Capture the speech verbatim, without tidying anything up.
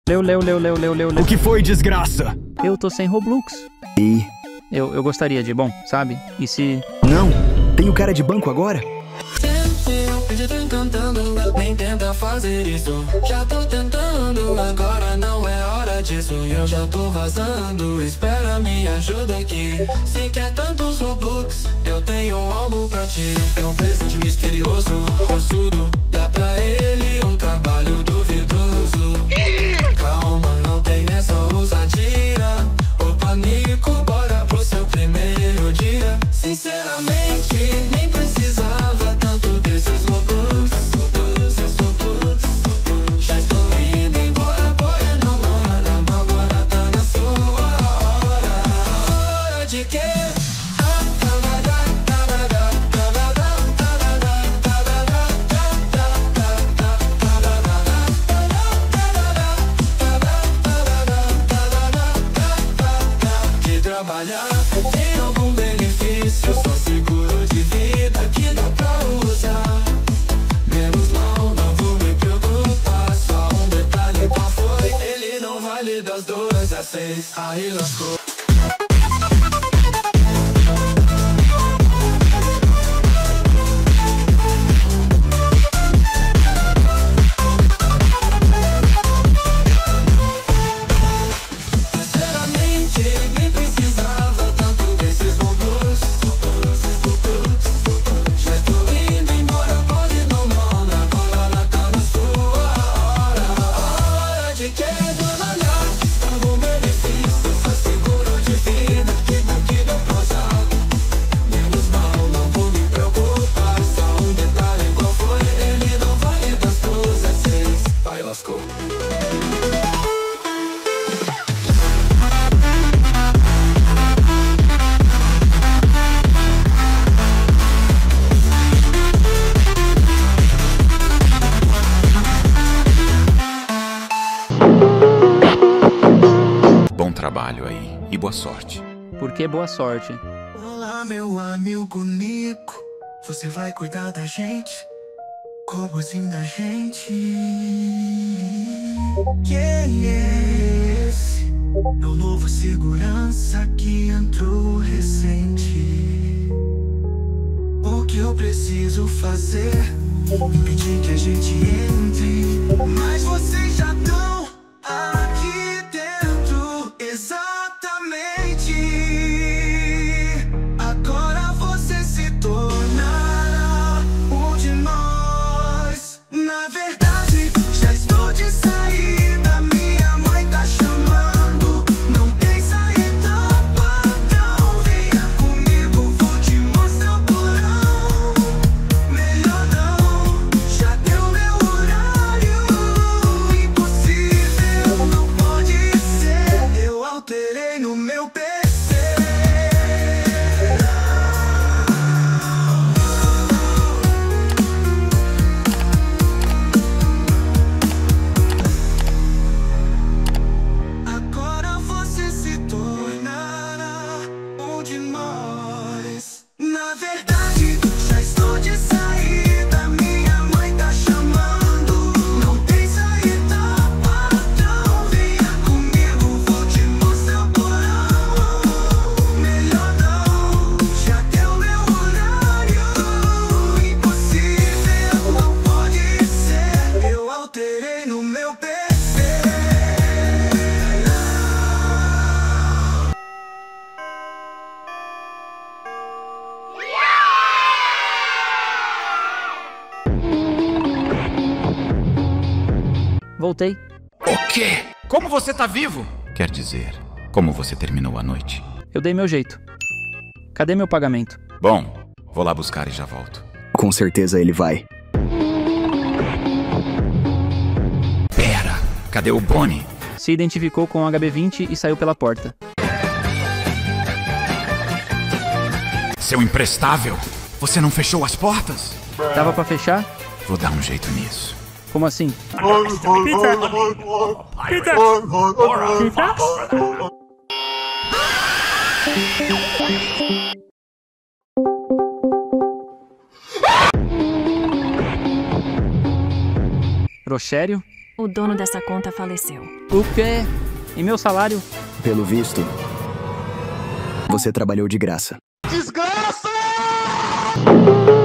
Leu, leu, leu, leu, leu, leu, leu. O que foi, desgraça? Eu tô sem Roblox. E... Eu, eu gostaria de, bom, sabe? E se... Não, tem o cara de banco agora? Nem tenta fazer isso. Já tô tentando, agora não é hora disso. Eu já tô vazando, espera me ajuda aqui. Se quer tantos Robux, eu tenho algo pra ti. É um presente misterioso, possudo. Dá pra ele um trabalho duvidoso. Calma, não tem essa ousadia. O pânico, bora pro seu primeiro dia. Sinceramente, nem precisava tanto desses Robux. Já estou indo embora, boia não mora. Agora tá na sua hora. Hora de quê? De trabalhar, tem algum benefício? Só seguro de vida que dá pra usar. Menos mal, não vou me preocupar. Só um detalhe, qual foi? Ele não vale das duas às seis. Aí lascou. Bom trabalho aí e boa sorte. Por que boa sorte? Olá, meu amigo Nico. Você vai cuidar da gente? Robozinho da gente. Quem é esse? Meu novo segurança que entrou recente. O que eu preciso fazer? Pedir que a gente entre. Mas vocês já estão aqui dentro. Exatamente. Agora você se tornará um de nós. Na verdade, já estou de saída. Minha mãe tá chamando. Não tem saída, padrão. Venha comigo, vou te mostrar o porão. Melhor não, já deu meu horário. Impossível, não pode ser. Eu alterei no meu P C. Agora você se tornará um de nós. Na verdade, já estou de saída. Minha mãe tá chamando. Não tem saída, padrão. Venha comigo, vou te mostrar o porão. Melhor não, já deu meu horário. Impossível, não pode ser. Eu alterei no meu P C. Voltei. O quê? Como você tá vivo? Quer dizer, como você terminou a noite? Eu dei meu jeito. Cadê meu pagamento? Bom, vou lá buscar e já volto. Com certeza ele vai. Pera, cadê o Bonnie? Se identificou com o H B vinte e saiu pela porta. Seu imprestável! Você não fechou as portas? Tava pra fechar? Vou dar um jeito nisso. Como assim? Rochério? O dono dessa conta faleceu. O quê? E meu salário? Pelo visto, você trabalhou de graça. Desgraça!